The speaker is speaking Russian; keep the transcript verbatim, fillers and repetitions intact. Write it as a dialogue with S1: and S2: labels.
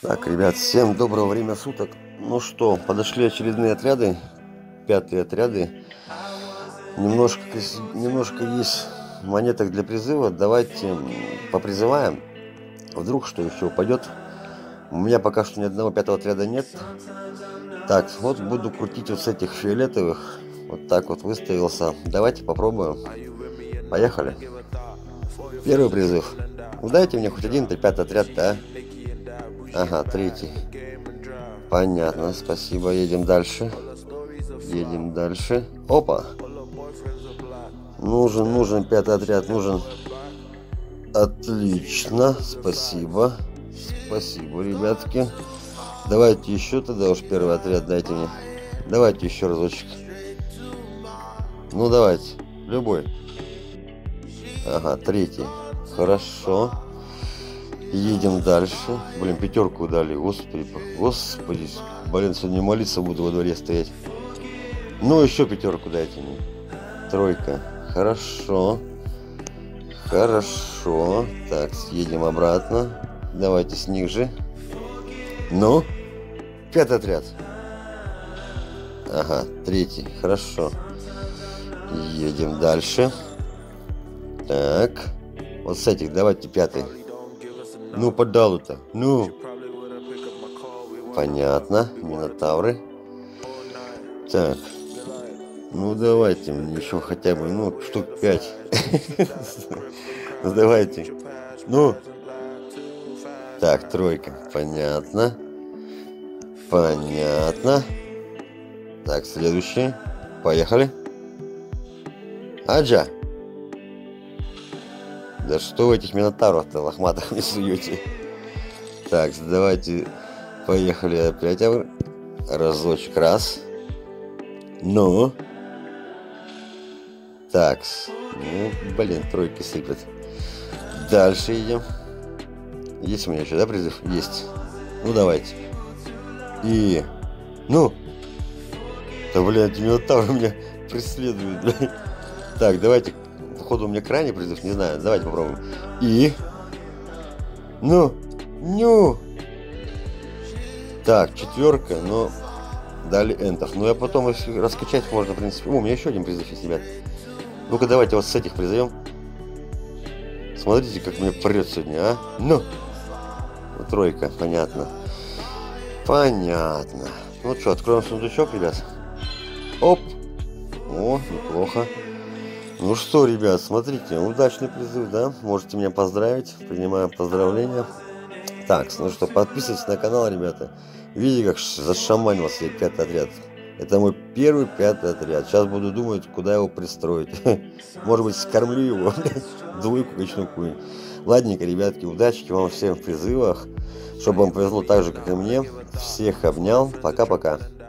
S1: Так, ребят, всем доброго времени суток. Ну что, подошли очередные отряды, пятые отряды. Немножко, немножко есть монеток для призыва. Давайте попризываем. Вдруг что еще упадет. У меня пока что ни одного пятого отряда нет. Так, вот буду крутить вот с этих фиолетовых. Вот так вот выставился. Давайте попробуем. Поехали. Первый призыв. Дайте мне хоть один пятый отряд-то, а? Ага, третий. Понятно, спасибо. Едем дальше. Едем дальше. Опа. Нужен, нужен пятый отряд, нужен. Отлично, спасибо. Спасибо, ребятки. Давайте еще тогда уж первый отряд дайте мне. Давайте еще разочек. Ну давайте, любой. Ага, третий. Хорошо. Едем дальше. Блин, пятерку дали. Господи, господи. Блин, сегодня молиться буду во дворе стоять. Ну, еще пятерку дайте мне. Тройка. Хорошо. Хорошо. Так, съедем обратно. Давайте с них же. Ну, пятый отряд. Ага, третий. Хорошо. Едем дальше. Так. Вот с этих давайте пятый. Ну, подалу-то. Ну. Понятно. Минотавры. Так. Ну, давайте мне еще хотя бы, ну, штук пять. Ну, давайте. Ну. Так, тройка. Понятно. Понятно. Так, следующее. Поехали. Аджа. Да что вы этих минотавров-то лохматых не суете? Так, давайте. Поехали опять. Разочек. Раз. Ну. Так. Ну, блин, тройки сыпят. Дальше идем. Есть у меня еще, да, призыв? Есть. Ну, давайте. И... Ну. Да, блин, эти минотавры меня преследуют, блин. Так, давайте... Походу у меня крайний призыв, не знаю. Давайте попробуем. И... Ну. Ну. Так, четверка, но... Дали энтов. Ну, я потом, если раскачать можно, в принципе... О, у меня еще один призыв есть, ребят. Ну-ка, давайте вот с этих призовем. Смотрите, как меня прет сегодня, а? Ну. Ну, тройка, понятно. Понятно. Ну что, откроем сундучок, ребят. Оп. О, неплохо. Ну что, ребят, смотрите, удачный призыв, да? Можете меня поздравить. Принимаю поздравления. Так, ну что, подписывайтесь на канал, ребята. Видите, как зашаманился я пятый отряд. Это мой первый пятый отряд. Сейчас буду думать, куда его пристроить. Может быть, скормлю его. Двойку качну какую-нибудь. Ладненько, ребятки, удачи вам всем в призывах. Чтобы вам повезло так же, как и мне. Всех обнял. Пока-пока.